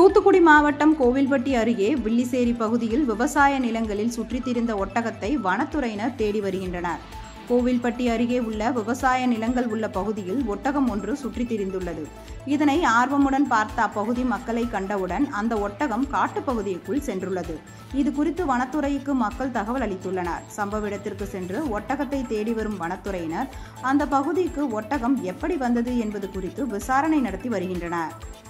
தூத்துக்குடி மாவட்டம் கோவில்பட்டி அருகே வில்லிசேரி பகுதியில் விவசாய நிலங்களில் சுற்றித் திரிந்த ஒட்டகத்தை வனத்துறையினர் தேடி வருகின்றனர். கோவில்பட்டி அருகே உள்ள விவசாய நிலங்கள் உள்ள பகுதியில் ஒட்டகம் ஒன்று சுற்றித் திரிந்துள்ளது. இதனை ஆர்வமுடன் பார்த்த அப்பகுதி மக்களை கண்டவுடன் அந்த ஒட்டகம் காட்டுப்பகுதிக்குள் சென்றுள்ளது. இது குறித்து வனத்துறைக்கு மக்கள் தகவல் அளித்துள்ளனர். சம்பவ இடத்திற்கு சென்று ஒட்டகத்தை தேடி வரும் வனத்துறையினர் அந்த பகுதிக்கு ஒட்டகம் எப்படி வந்தது என்பது குறித்து விசாரணை நடத்தி வருகின்றனர்.